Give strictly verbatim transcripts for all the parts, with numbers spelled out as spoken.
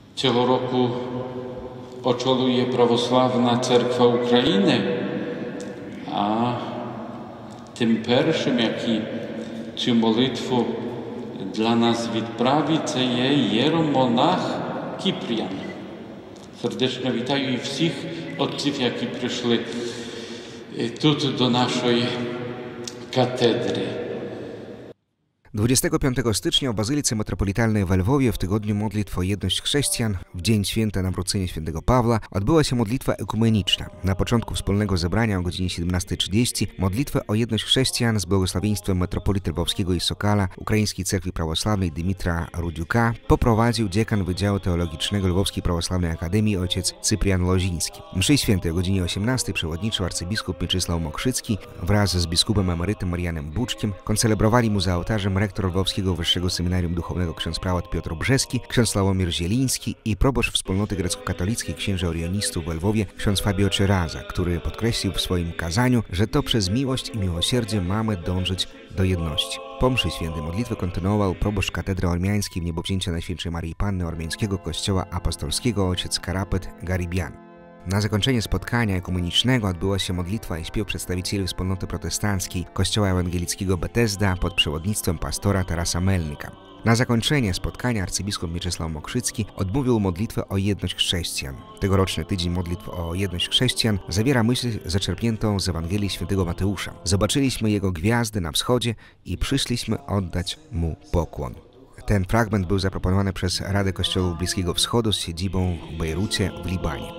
Цього року очолює Православна Церква України, а тим першим, який цю молитву для нас відправить, це є єромонах Кіпріян. Сердечно вітаю і всіх отців, які прийшли тут до нашої katedry. dwudziestego piątego stycznia w Bazylice Metropolitalnej w Lwowie w tygodniu modlitw o jedność chrześcijan, w dzień święta Nawrócenia świętego Pawła, odbyła się modlitwa ekumeniczna. Na początku wspólnego zebrania o godzinie siedemnastej trzydzieści modlitwę o jedność chrześcijan z błogosławieństwem metropolity lwowskiego i Sokala, Ukraińskiej Cerkwi Prawosławnej Dymitra Rudziuka poprowadził dziekan Wydziału Teologicznego Lwowskiej Prawosławnej Akademii ojciec Cyprian Loziński. Mszy świętej o godzinie osiemnastej przewodniczył arcybiskup Mieczysław Mokrzycki wraz z biskupem emerytem Marianem Buczkiem. Koncelebrowali mu za ołtarzem rektor Lwowskiego Wyższego Seminarium Duchownego ksiądz prałat Piotr Brzeski, ksiądz Sławomir Zieliński i proboszcz wspólnoty grecko-katolickiej księży orionistów w Lwowie ksiądz Fabio Czeraza, który podkreślił w swoim kazaniu, że to przez miłość i miłosierdzie mamy dążyć do jedności. Po mszy świętej modlitwę kontynuował proboszcz katedry ormiańskiej w niebowzięcia Najświętszej Maryi Panny Ormiańskiego Kościoła Apostolskiego ojciec Karapet Garibian. Na zakończenie spotkania ekumenicznego odbyła się modlitwa i śpiew przedstawicieli wspólnoty protestanckiej Kościoła Ewangelickiego Betesda pod przewodnictwem pastora Tarasa Melnika. Na zakończenie spotkania arcybiskup Mieczysław Mokrzycki odmówił modlitwę o jedność chrześcijan. Tegoroczny tydzień modlitw o jedność chrześcijan zawiera myśl zaczerpniętą z Ewangelii Świętego Mateusza. Zobaczyliśmy jego gwiazdy na wschodzie i przyszliśmy oddać mu pokłon. Ten fragment był zaproponowany przez Radę Kościołów Bliskiego Wschodu z siedzibą w Bejrucie w Libanie.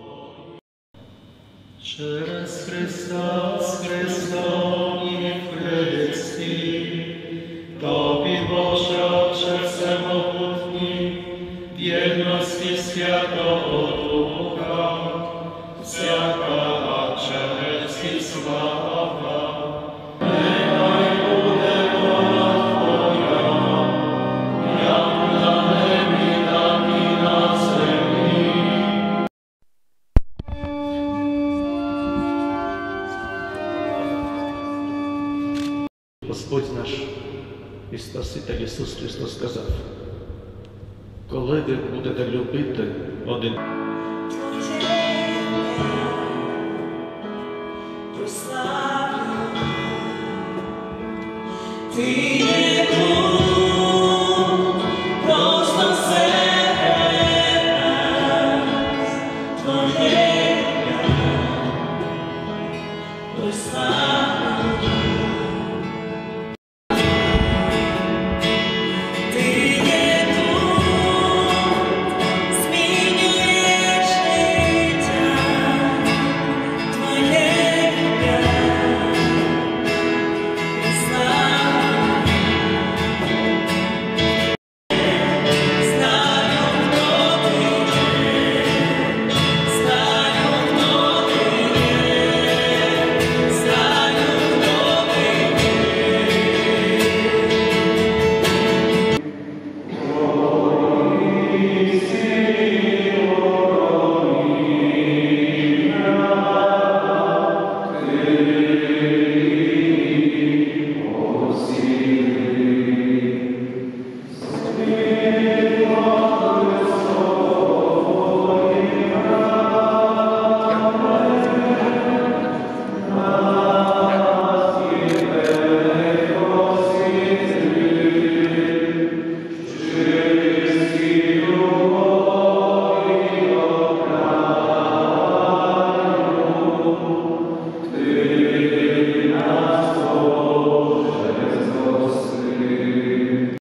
Через Христа, з Христом і в Христі, Тобі, Боже, Отче Всемогутній, в єдності Святого Духа, всяка честь і слава, нехай буде воля Твоя, як на небі, так і на землі. Господь наш і Спаситель Ісус Христос сказав: коли ви будете любити один Ти